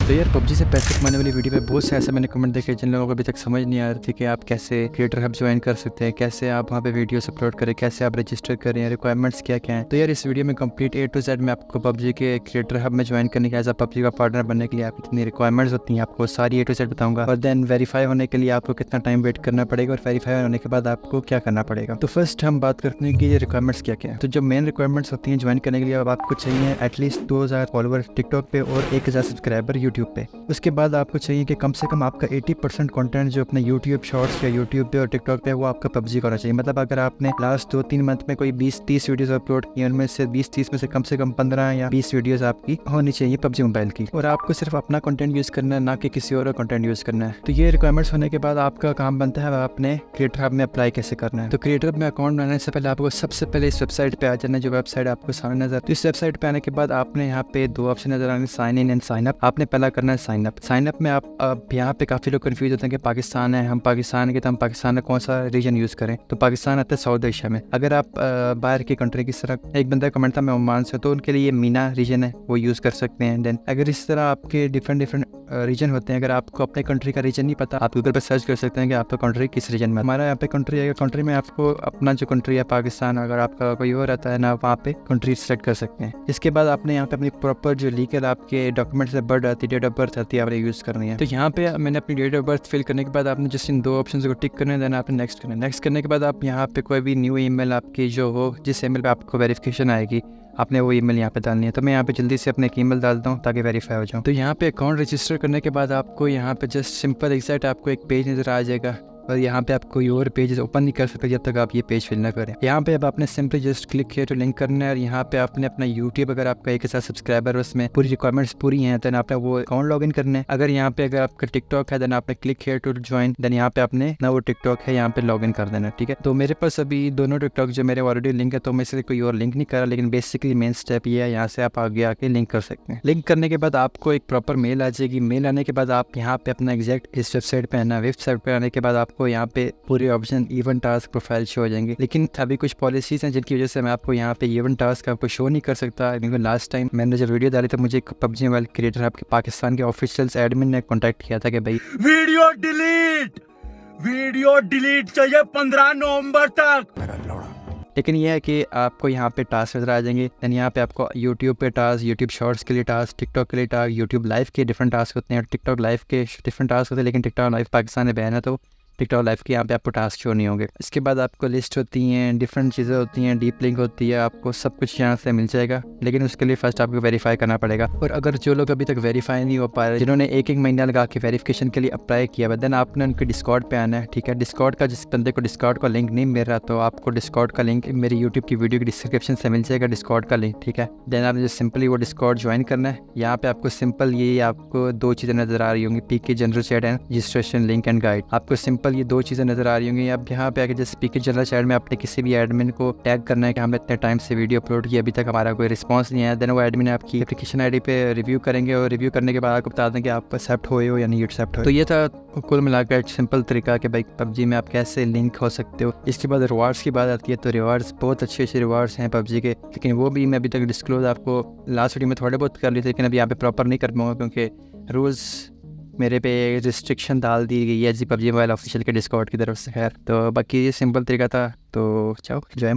तो यार पबजी से पैसे कमाने वाली वीडियो पे बहुत से ऐसे मैंने कमेंट देखे जिन लोगों को अभी तक समझ नहीं आ रही थी कि आप कैसे क्रिएटर हब ज्वाइन कर सकते हैं, कैसे आप वहाँ पे वीडियोस अपलोड करें, कैसे आप रजिस्टर करें, रिक्वायरमेंट्स क्या क्या हैं। तो यार इस वीडियो में कंप्लीट A to Z मैं आपको पबजी के क्रिएटर हब में ज्वाइन करने के एज पबजी का पार्टनर बनने के लिए आप कितनी रिक्वायरमेंट्स होती हैं आपको सारी A to Z बताऊंगा। और देन वेरीफाई होने के लिए आपको कितना टाइम वेट करना पड़ेगा और वेरीफाई होने के बाद आपको क्या करना पड़ेगा। तो फर्स्ट हम बात करते हैं कि ये रिक्वायरमेंट्स क्या क्या है। तो जो मेन रिक्वायरमेंट्स होती हैं ज्वाइन करने के लिए अब आपको चाहिए एटलीस्ट 2000 फॉलोवर टिकटॉक पे और 1000 सब्सक्राइबर यूट्यूब पे। उसके बाद आपको चाहिए कि कम से कम आपका 80% कंटेंट जो अपने यूट्यूब शॉर्ट्स या यूट्यूब पे और टिकटॉक पे वो आपका पबजी का होना चाहिए। मतलब अगर आपने लास्ट 2-3 मंथ में कोई 20-30 वीडियोस अपलोड किए उनमें से 20-30 में से कम 15 या 20 वीडियोस आपकी होनी चाहिए पबजी मोबाइल की। और आपको सिर्फ अपना कंटेंट यूज़ करना है, ना कि किसी और का कंटेंट यूज़ करना है। तो ये रिक्वायरमेंट्स होने के बाद आपका काम बनता है आपने क्रिएटर हब में अप्लाई कैसे करना है। तो क्रिएटर हब में अकाउंट बनाने से पहले आपको सबसे पहले इस वेबसाइट पे आ जाना है, जो वेबसाइट आपको सामने नजर। तो इस वेबसाइट पे आने के बाद आपने यहाँ पे 2 ऑप्शन नजर आने, sign in and sign up. आपने पहला करना है साइन अप। साइन अप में आप अब यहाँ पे काफ़ी लोग कंफ्यूज होते हैं कि पाकिस्तान है, हम पाकिस्तान के, तो हम पाकिस्तान में कौन सा रीजन यूज़ करें। तो पाकिस्तान आता है साउथ एशिया में। अगर आप बाहर की कंट्री की तरह, एक बंदा कमेंट था मैं ओमान से, तो उनके लिए मीना रीजन है वो यूज़ कर सकते हैं। देन अगर इस तरह आपके डिफरेंट रीजन होते हैं, अगर आपको अपने कंट्री का रीजन नहीं पता आप गूगल पर सर्च कर सकते हैं कि आपका कंट्री किस रीजन में। हमारा यहाँ पे कंट्री है, कंट्री में आपको अपना जो कंट्री है पाकिस्तान, अगर आपका कोई और रहता है ना वहाँ पे कंट्री सेलेक्ट कर सकते हैं। इसके बाद आपने यहाँ पे अपनी प्रॉपर जो लीगल आपके डॉक्यूमेंट्स से बर्थ आती है, डेट ऑफ बर्थ आती है, आपने यूज़ करनी है। तो यहाँ पे मैंने अपनी डेट ऑफ बर्थ फिल करने के बाद आपने जस्ट इन 2 ऑप्शन को टिक करना है, देन आपने नेक्स्ट करना है। नेक्स्ट करने के बाद आप यहाँ पे कोई भी न्यू ईमेल आपकी जो हो, जिस ईमेल पे आपको वेरिफिकेशन आएगी, आपने वो ईमेल यहाँ पे डालनी है। तो मैं यहाँ पे जल्दी से अपने एक ईमेल डालता हूँ ताकि वेरीफाई हो जाऊँ। तो यहाँ पे अकाउंट रजिस्टर करने के बाद आपको यहाँ पे जस्ट सिंपल एग्जैक्ट आपको एक पेज नजर आ जाएगा और यहाँ पे आप कोई और पेज ओपन नहीं कर सकते जब तक आप ये पेज फिल ना करें। यहाँ पे अब आपने सिंपली जस्ट क्लिक किया तो लिंक करना है और यहाँ पे आपने अपना यूट्यूब, अगर आपका 1000 सब्सक्राइबर उसमें पूरी रिक्वायरमेंट्स पूरी हैं, देन आपने वो अकाउंट लॉगिन करना है। अगर यहाँ पे अगर आपका टिकटॉक है देन आपने क्लिक किया टू ज्वाइन, देन यहाँ पे आपने ना वो टिकटॉक है यहाँ पे लॉगिन कर देना। ठीक है, तो मेरे पास अभी दोनों टिकटॉक जो मेरे ऑलरेडी लिंक है, तो मैं इसलिए कोई और लिंक नहीं करा, लेकिन बेसिकली मेन स्टेप ये है, यहाँ से आप आगे आके लिंक कर सकते हैं। लिंक करने के बाद आपको एक प्रॉपर मेल आ जाएगी। मेल आने के बाद आप यहाँ पे अपना एग्जैक्ट इस वेबसाइट पे आना। वेबसाइट पे आने के बाद आपको यहाँ पे पूरे option event task profile show हो जाएंगे, लेकिन अभी कुछ पॉलिसीज हैं जिनकी वजह से मैं आपको यहाँ पे इवेंट टास्क आपको शो नहीं कर सकता। क्योंकि लास्ट टाइम मैंने जब वीडियो डाली तो मुझे पबजी मोबाइल क्रिएटर हब के पाकिस्तान के ऑफिशियल एडमिन ने कॉन्टैक्ट किया था कि भाई वीडियो डिलीट चाहिए 15 नवंबर तक। लेकिन यह है कि आपको यहाँ पे टास्क नजर आ जाएंगे। देन यहाँ पे आपको यूट्यूब पे टास्क, यूट्यूब शॉर्ट्स के लिए टास्क, टिकटॉक के लिए टास्क, यूट्यूब लाइव के डिफरेंट टास्क होते हैं, टिकटॉक लाइव के डिफरेंट टास्क होते हैं, लेकिन टिकटॉक लाइव पाकिस्तान में बैन है तो टिकटॉक लाइव के यहाँ पे आपको टास्क शो नहीं होंगे। इसके बाद आपको लिस्ट होती हैं, डिफरेंट चीज़ें होती हैं, डीप लिंक होती है, आपको सब कुछ यहाँ से मिल जाएगा, लेकिन उसके लिए फर्स्ट आपको वेरीफाई करना पड़ेगा। और अगर जो लोग अभी तक वेरीफाई नहीं हो पा रहे, जिन्होंने एक महीना लगा के वेरिफिकेशन के लिए अप्लाई किया, देन आपने उनके डिस्कॉर्ड पे आना है। ठीक है, डिस्कॉर्ड का जिस बंदे को डिस्कॉर्ड का लिंक नहीं मिल रहा तो आपको डिस्कॉर्ड का लिंक मेरी यूट्यूब की वीडियो की डिस्क्रिप्शन से मिल जाएगा, डिस्कॉर्ड का लिंक। ठीक है, देन आपने सिंपली वो डिस्कॉर्ड ज्वाइन करना है। यहाँ पे आपको सिंपल ये आपको 2 चीज़ें नजर आ रही होंगी, PK general chat and registration link and guide. आपको सिंपल ये 2 चीज़ें नजर आ रही होंगी। अब यहाँ पे आके जैसे पीके जनरल चैट में आपने किसी भी एडमिन को टैग करना है कि हमने इतने टाइम से वीडियो अपलोड की, अभी तक हमारा कोई रिस्पांस नहीं आया। देन वो एडमिन आपकी एप्लीकेशन आईडी पे रिव्यू करेंगे और रिव्यू करने के बाद आपको बता दें कि आप एक्सेप्ट हुए हो या नहीं एक्सेप्ट हो। तो ये था कुल मिलाकर सिंपल तरीका कि भाई पबजी में आप कैसे लिंक हो सकते हो। इसके बाद रिवार्ड्स की बात आती है, तो रिवार्ड्स बहुत अच्छे रिवार्ड्स हैं पबजी के, लेकिन वो भी मैं अभी तक डिस्क्लोज आपको लास्ट वीडियो में थोड़े बहुत कर लिए थे, लेकिन अभी यहाँ पे प्रॉपर नहीं कर पाऊंगा क्योंकि रूल्स मेरे पे रिस्ट्रिक्शन डाल दी गई है जी पबजी मोबाइल ऑफिशियल के डिस्कॉर्ड की तरफ से। खैर, तो बाकी ये सिंपल तरीका था, तो चाहो जय